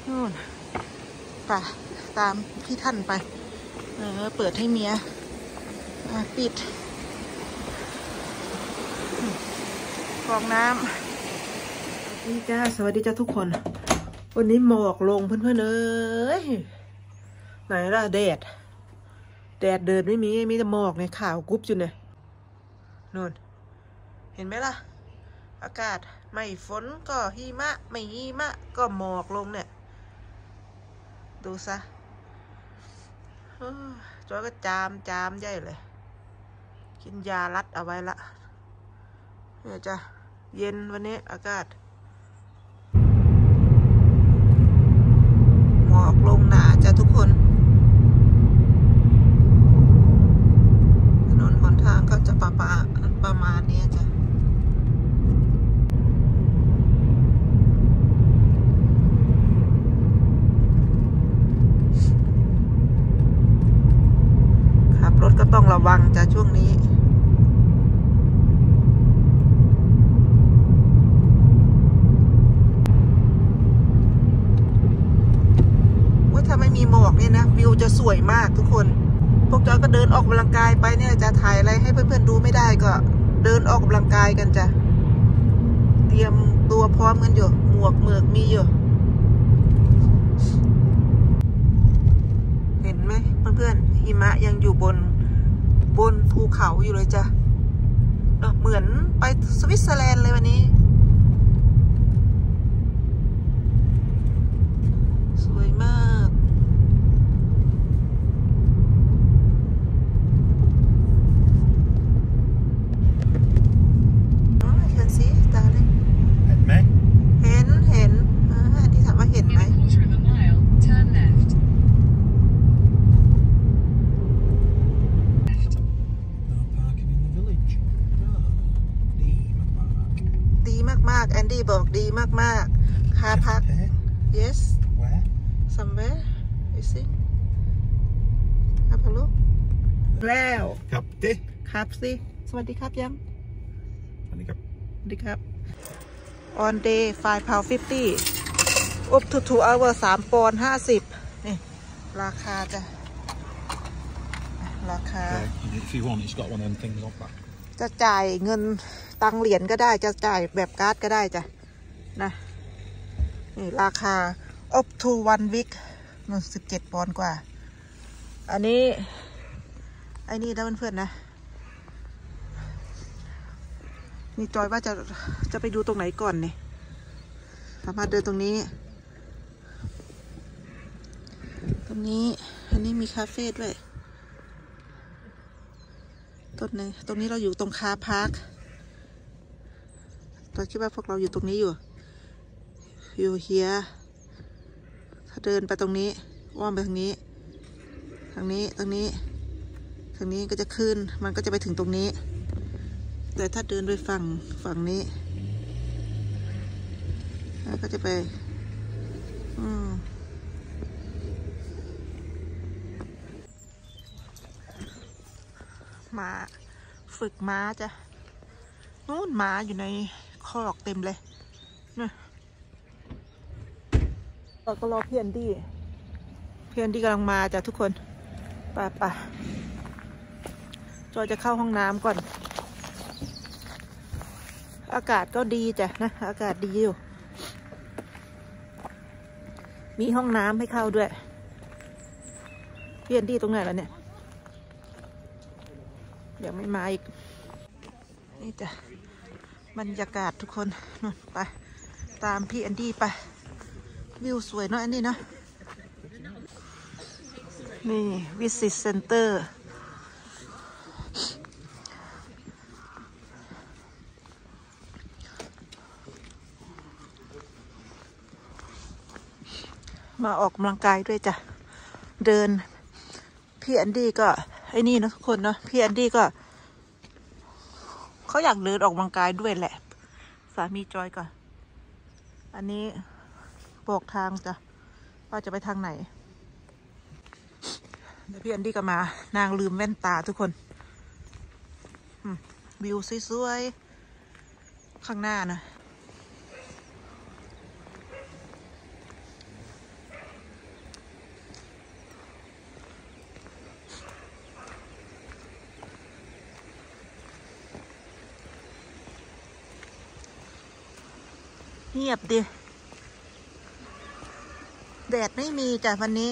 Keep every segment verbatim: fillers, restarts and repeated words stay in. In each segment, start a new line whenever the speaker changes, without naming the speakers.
นู่นไปตามพี่ท่านไปเออเปิดให้เมียปิดกรองน้ำนี่จ้าสวัสดีจ้าทุกคนวันนี้หมอกลงเพื่อนๆเอ้ยไหนล่ะแดดแดดเดินไม่มีมีแต่หมอกในข่าวกรุ๊ปอยู่เนี่ยนู่นเห็นไหมล่ะอากาศไม่ฝนก็หิมะไม่หิมะก็หมอกลงเนี่ยดูซะจอยก็จามจามใหญ่เลยกินยารัดเอาไว้ละเนี่ยจ้ะเย็นวันนี้อากาศหมอกลงหนาจ้ะทุกคนถนนหนทางก็จะประมาณประมาณนี้จ้ะขับรถก็ต้องระวังจ้ะช่วงนี้ถ้าไม่มีหมอกเนี่ยนะวิวจะสวยมากทุกคนพวกจอยก็เดินออกกำลังกายไปเนี่ยจะถ่ายอะไรให้เพื่อนๆดูไม่ได้ก็เดินออกกำลังกายกันจ้ะเตรียมตัวพร้อมกันอยู่หมวกเมือกมีอยู่เห็นไหมเพื่อนๆหิมะยังอยู่บนบนภูเขาอยู่เลยจ้ะเนาะเหมือนไปสวิตเซอร์แลนด์เลยวันนี้สวยมากเห็นสิตาเลยเห็นไหมเห็นเห็นอันนี้ถามว่าเห็นไหมดีมากๆแอนดี้บอกดีมากๆค่าพัก yes somewhere you see ครับพะลูกแล้วครับดิครับสิสวัสดีครับยังสวัสดีครับสวัสดีครับ on day five pound fifty up to two hour สามปอนด์ห้าสิบนี่ราคาจ้ะราคา
if you want it's got one of them things off back
จะจ่ายเงินตังเหรียญก็ได้จะจ่ายแบบการ์ดก็ได้จ้ะนะนี่ราคา up to one week มันสิบเจ็ดปอนด์กว่าอันนี้ไอ้นี่นะเพื่อนๆนะนี่จอยว่าจะจะไปดูตรงไหนก่อนเนี่ยสามารถเดินตรงนี้ตรงนี้อันนี้มีคาเฟ่ด้วยต้นนี้ตรงนี้เราอยู่ตรงคาร์พาร์คตอนคิดว่าพวกเราอยู่ตรงนี้อยู่อยู่เฮียถ้าเดินไปตรงนี้อ้อมไปทางนี้ทางนี้ตรงนี้ทางนี้ก็จะขึ้นมันก็จะไปถึงตรงนี้แต่ถ้าเดินไปฝั่งฝั่งนี้ก็จะไปอืมมาฝึกม้าจ้ะนู่นม้าอยู่ในคอกเต็มเลยเนี่ยเราก็รอเพียนดี้เพียนดี้กำลังมาจ้ะทุกคนไปไปจอยจะเข้าห้องน้ำก่อนอากาศก็ดีจ้ะนะอากาศดีอยู่มีห้องน้ำให้เข้าด้วยเพียนดี้ตรงไหนแล้วเนี่ยยังไม่มาอีกนี่จ้ะบรรยากาศทุกคนนู่นไปตามพี่แอนดี้ไปวิวสวยเนาะอันนี้นะนี่วิสิตเซ็นเตอร์มาออกกำลังกายด้วยจ้ะเดินพี่แอนดี้ก็ไอ้นี่นะทุกคนเนาะพี่แอนดี้ก็เขาอยากเดินออกกำลังกายด้วยแหละสามีจอยก่อนอันนี้บอกทางจ้ะว่าจะไปทางไหนเดี๋ยวพี่แอนดี้ก็มานางลืมแว่นตาทุกคนวิวสวยๆข้างหน้านะเงียบดิแดดไม่มีจ้ะวันนี้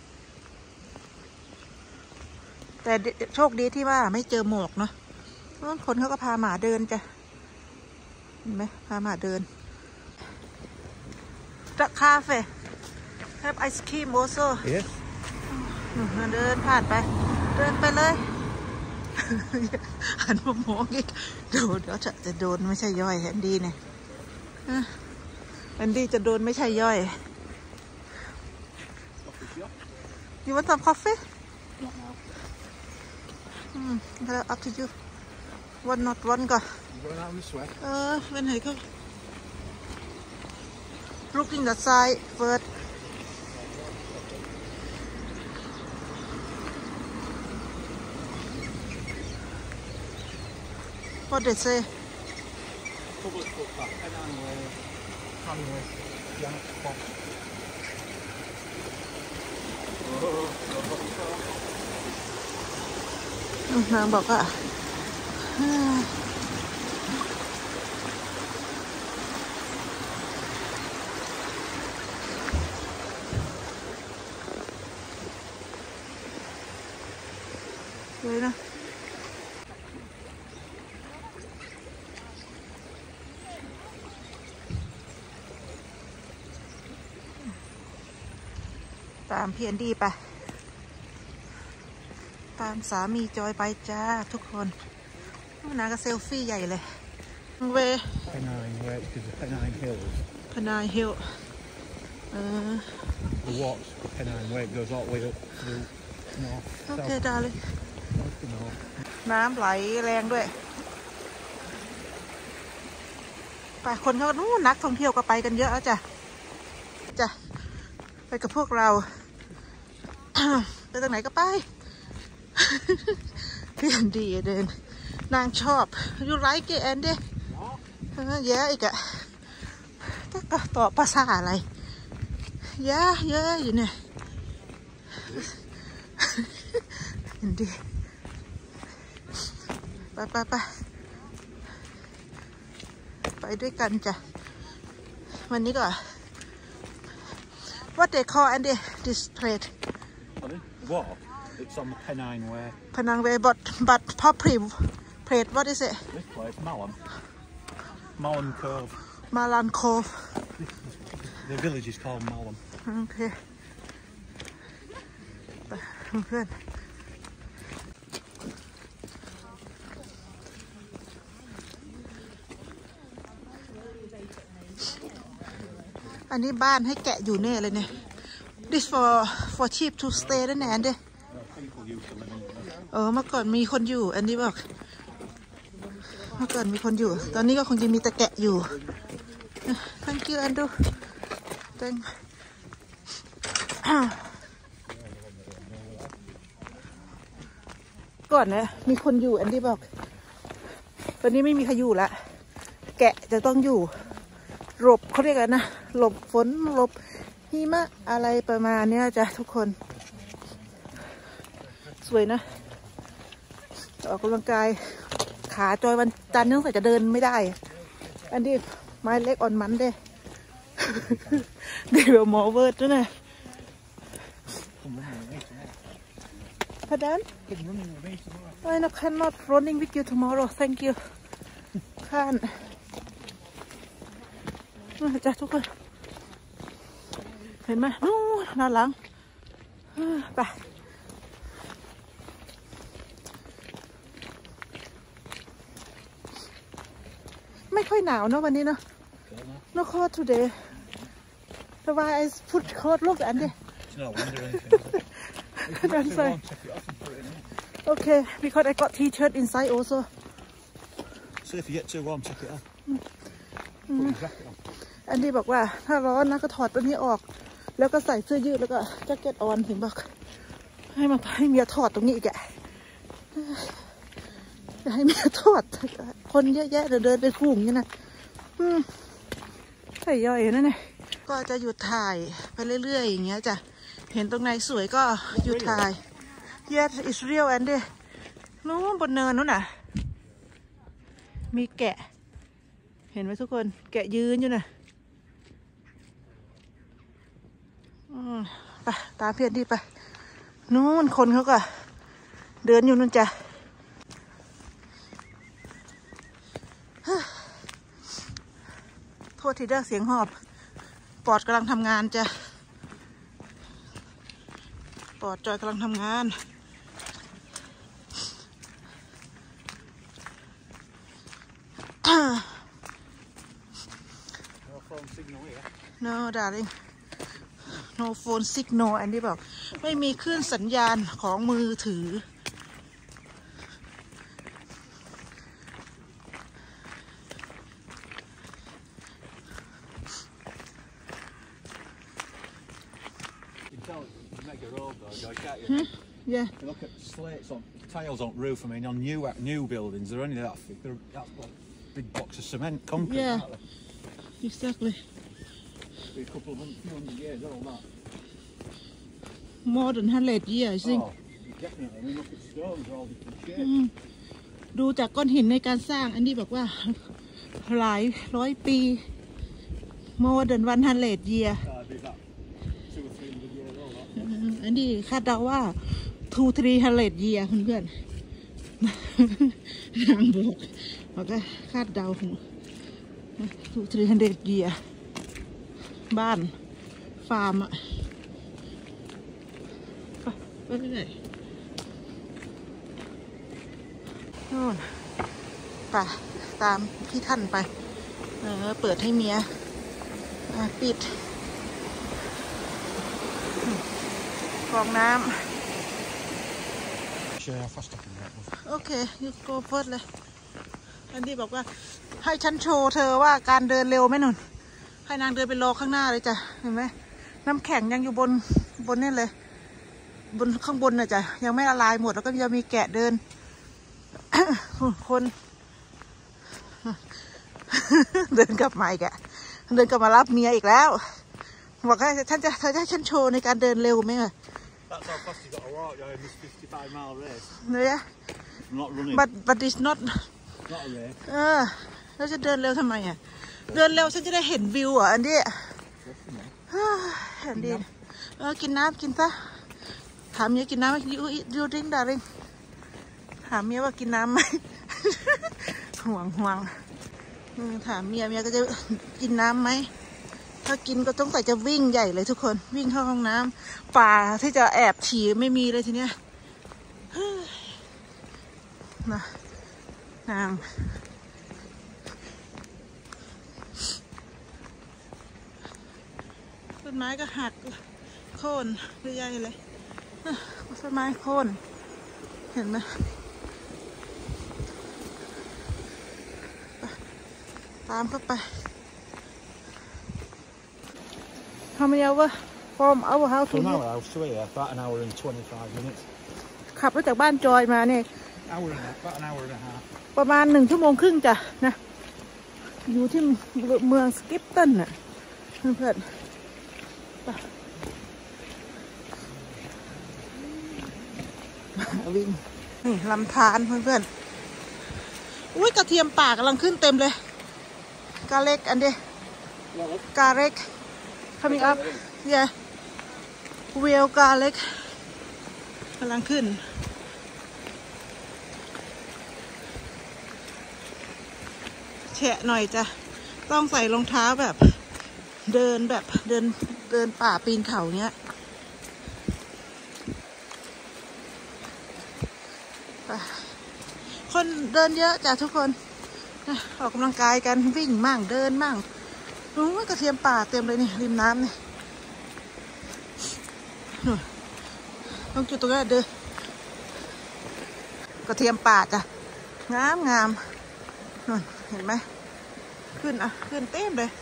แต่โชคดีที่ว่าไม่เจอหมอกเนาะคนเขาก็พาหมาเดินจ้ะเห็นไหมพาหมาเดินตะคาเฟ่แฮปไอศครีมโอโซเดินผ่านไปเดินไปเลยหันมามองอีกโดนเดี๋ยวจะจะโดนไม่ใช่ย่อยแอนดี้เนี่ยแอนดี้จะโดนไม่ใช่ย่อย You want some coffee? Hmm, up to you. One not one ก่อนเออเป็นไหนก็ Looking the side first. What they say?
Public footpath, Pennine Way, Hanley, Yannick Spot.
นางบอกว่าเลยนะตามเพียนดีไปตามสามีจอยไปจ้าทุกคนนางก็เซลฟี่ใหญ่เลยเว
Pennine Way, because the Pennine Hills.
Pennine Hill เออ
The walks for Pennine Way goes all the way up through north.
โอเคดาเลย
North to north.
น้ำไหลแรงด้วยไปคนเขานู้นนักท่องเที่ยวก็ไปกันเยอะแล้วจ้ะจ้ะไปกับพวกเรา ไปตรงไหนก็ไป พี่อันดีเดินนางชอบยูไลค์แอนเด้เยอะอีกอะก็ตอบภาษาอะไรเยอะเยอะอยู่เนี่ยอันดีไปไปไปไปด้วยกันจ้ะวันนี้ก็ What they call and this plate
What? It's on the Pennine Way.
Pennine Way but but properly plate what is it?
This place, Malham. Malham Cove.
Malham Cove.
The village is called Malham.
Okay. ไปเพื่อนอันนี้บ้านให้แกะอยู่แน่เลยเนี่ย This for for sheep to stay ด้วยแน่ดิเออเมื่อก่อนมีคนอยู่อันนี้บอกเมื่อก่อนมีคนอยู่ตอนนี้ก็คงจะมีแต่แกะอยู่ Thank you Andrew Thank ก่อนนะมีคนอยู่อันนี้บอกตอนนี้ไม่มีใครอยู่ละแกะจะต้องอยู่หลบเขาเรียกกันนะหลบฝนหลบหิมะอะไรประมาณนี้จ้ะทุกคนสวยนะออกกำลังกายขาจอยวันจันทร์ต้องใส่จะเดินไม่ได้อันนี้ไม้เล็กอ่อนมันเด้เดี๋ยวหมอเวิร์ดด้วยนะพะดัน I cannot running with you tomorrow thank you ข้านจ้ะทุกคนเห็นไหมนู้นด้านหลังไปไม่ค่อยหนาวเนอะวันนี้เนอะ No cold today แต่ว่า I put coat look and it That's right Okay because I got t-shirt inside also
So if you get too warm take it off Put your jacket on
อันนี้บอกว่าถ้าร้อนนะก็ถอดตัวนี้ออกแล้วก็ใส่เสื้อยืดแล้วก็แจ็คเก็ตออนถึงบอกให้มาให้เมียถอดตรงนี้อีกแกจะให้เมียถอดคนเยอะแยะเดินเดินไปคู่อย่างนี้นะอืมใส่ย่อยนั่นไงก็จะหยุดถ่ายไปเรื่อยๆอย่างเงี้ยจ้ะเห็นตรงไหนสวยก็หยุดถ่าย Yes it's real and เด้นู้นบนเนินนู้นน่ะมีแกะเห็นไหมทุกคนแกะยืนอยู่น่ะไปตามเพื่อนที่ไปนู้นคนเขาก็เดินอยู่นู่นจ้ะโทษทีเด้อเสียงหอบปอดกำลังทำงานจ้ะปอดจอยกำลังทำงานno darling no phone signal อันนี้บอกไม่มีคลื่นสัญญาณของมือถือYeah.
Look at slates on tiles on roof. I mean, on new new buildings, they're only that thick. They're that's like big box of cement, concrete.
Yeah.
Aren't they?
Exactly.
Be a couple of hundred, few hundred years, all that.
More than hundred years, I think.
Oh, definitely. I mean, look at stones, they're all different shapes.
ดูจากก้อนหินในการสร้างอันนี้บอกว่าหลายร้อยปี More than one hundred year อันนี้คาดเดาว่า two three hundred year เพื่อนๆนางบอกบอกก็คาดเดา two three hundred year บ้านฟาร์มอะไปไปไหนโน่นไปตามพี่ท่านไปเออเปิดให้เมียปิดกรองน้ำโอเคยูโกเฟิร์สเลยอันนี้บอกว่าให้ฉันโชว์เธอว่าการเดินเร็วไหมนุ่นให้นางเดินไปรอข้างหน้าเลยจ้ะเห็นไหมน้ำแข็งยังอยู่บนบนนี่เลยบนข้างบนน่ะจ้ะยังไม่ละลายหมดแล้วก็ยังมีแกะเดิน คนเดินกลับมาอีกอะเดินกลับมารับเมียอีกแล้วบอกให้ฉันจะเธอจะให้ฉันโชว์ในการเดินเร็วไหมอะ
That's how fast you got to walk, yeah, in this fifty-five mile race.
Yeah.
Not running.
But but it's not.
Not a race.
เออแล้วจะเดินเร็วทำไมอ่ะเดินเร็วฉันจะได้เห็นวิวอ่ะอันนี้อันนี้เออกินน้ำกินซะถามเมียกินน้ำไหมยูยูดิ้งดาริงถามเมียว่ากินน้ำไหม ห่วงห่วงถามเมียเมียก็จะกินน้ำไหมถ้ากินก็ต้องใส่จะวิ่งใหญ่เลยทุกคนวิ่งเข้าห้องน้ำป่าที่จะแอบฉี่ไม่มีเลยทีเนี้ยนะนางต้นไม้ก็หักโค่นเรื่อยๆเลยต้นไม้โค่นเห็นไหมตามเข้าไปHow many hours from our house to
From
here?
our house to here, about an hour and twenty-five minutes.
ขับรถจากบ้านจอยมาเนี่ย
Hour and a, about an hour and a half.
ประมาณหนึ่งชั่วโมงครึ่งจ้ะนะอยู่ที่เมืองสกิปตันน่ะเพื่อนๆวิ่งนี่ลำธารเพื่อนๆอุ้ยกระเทียมป่ากำลังขึ้นเต็มเลยกาเล็กอันเดียกาเล็กcoming up yeah real garlic กำลังขึ้นแฉะหน่อยจ้ะต้องใส่รองเท้าแบบเดินแบบเดินเดินป่าปีนเขาเงี้ยคนเดินเยอะจ้ะทุกคนออกกำลังกายกันวิ่งมั่งเดินมั่งโอ้ยกระเทียมป่าเต็มเลยนี่ริมน้ำนี่ตรงจุดตรงนี้เด้อกระเทียมป่าจ้ะงามงามเห็นไหมขึ้นอ่ะขึ้นเต็มเลย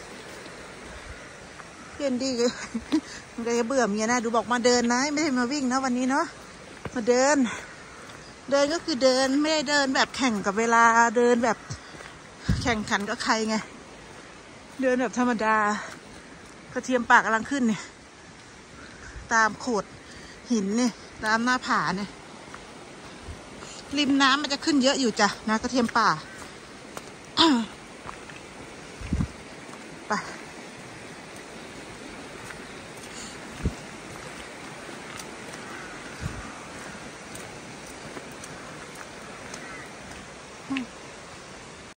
ขึ้นดีเลยมันก็จะเบื่อเมียนะดูบอกมาเดินนะไม่ได้มาวิ่งนะวันนี้เนาะมาเดินเดินก็คือเดินไม่ได้เดินแบบแข่งกับเวลาเดินแบบแข่งขันกับใครไงเดินแบบธรรมดากระเทียมป่ากำลังขึ้นเนี่ยตามโขดหินเนี่ยตามหน้าผาเนี่ยริมน้ำมันจะขึ้นเยอะอยู่จ้ะนะกระเทียมป่าไป